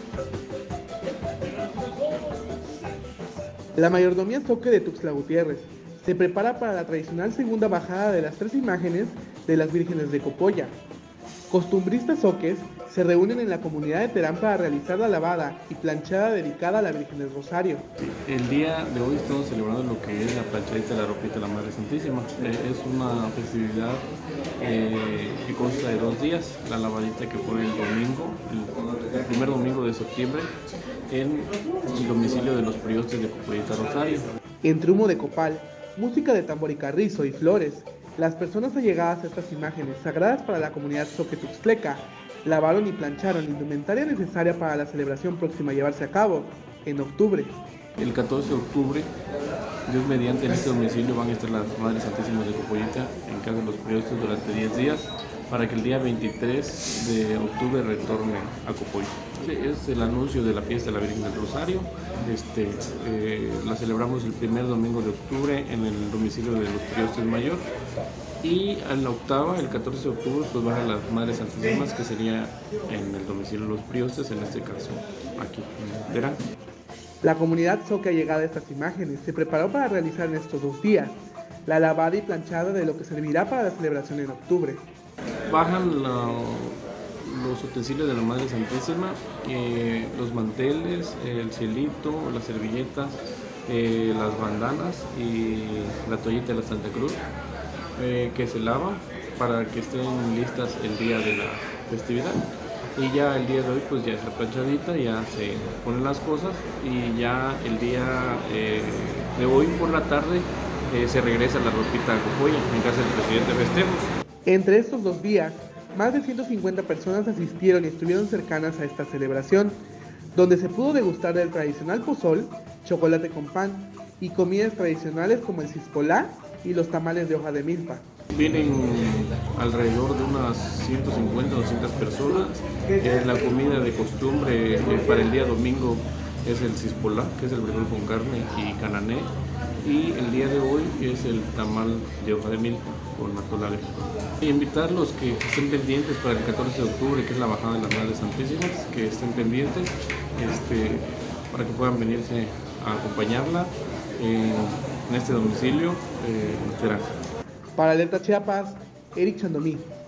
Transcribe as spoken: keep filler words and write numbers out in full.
La mayordomía Zoque de Tuxtla Gutiérrez se prepara para la tradicional segunda bajada de las tres imágenes de las vírgenes de Copolla. Costumbristas zoques se reúnen en la comunidad de Terán para realizar la lavada y planchada dedicada a la Virgen del Rosario. El día de hoy estamos celebrando lo que es la planchadita de la ropita de la Madre Santísima. Eh, es una festividad eh, que consta de dos días, la lavadita que fue el domingo, el, el primer domingo de septiembre, en el domicilio de los priostes de Copollita Rosario. Entre humo de copal, música de tambor y carrizo y flores, las personas allegadas a estas imágenes sagradas para la comunidad zoque tuxtleca lavaron y plancharon la indumentaria necesaria para la celebración próxima a llevarse a cabo en octubre. El catorce de octubre, Dios mediante, en este domicilio van a estar las Madres Santísimas de Copollita en casa de los priostes durante diez días, para que el día veintitrés de octubre retorne a Copollita. Es el anuncio de la fiesta de la Virgen del Rosario. Este, eh, la celebramos el primer domingo de octubre en el domicilio de los priostes mayor, y en la octava, el catorce de octubre, pues van a las Madres Santísimas, que sería en el domicilio de los priostes, en este caso aquí en Terán. La comunidad zoque allegada a estas imágenes se preparó para realizar en estos dos días la lavada y planchada de lo que servirá para la celebración en octubre. Bajan la, los utensilios de la Madre Santísima, eh, los manteles, el cielito, las servilletas, eh, las bandanas y la toallita de la Santa Cruz, eh, que se lavan para que estén listas el día de la festividad. Y ya el día de hoy pues ya es la planchadita, ya se ponen las cosas, y ya el día eh, de hoy por la tarde eh, se regresa la ropita a Copolla en casa del presidente Festejos. Entre estos dos días, más de ciento cincuenta personas asistieron y estuvieron cercanas a esta celebración, donde se pudo degustar del tradicional pozol, chocolate con pan y comidas tradicionales como el cispolá y los tamales de hoja de milpa. Vienen alrededor de unas ciento cincuenta a doscientas personas. Eh, la comida de costumbre eh, para el día domingo es el cispolá, que es el frijol con carne y canané, y el día de hoy es el tamal de hoja de milpa con atolares. E invitarlos que estén pendientes para el catorce de octubre, que es la bajada de las Madres Santísimas, que estén pendientes este, para que puedan venirse a acompañarla eh, en este domicilio eh, en Terán. Para Alerta Chiapas, Eric Chandomí.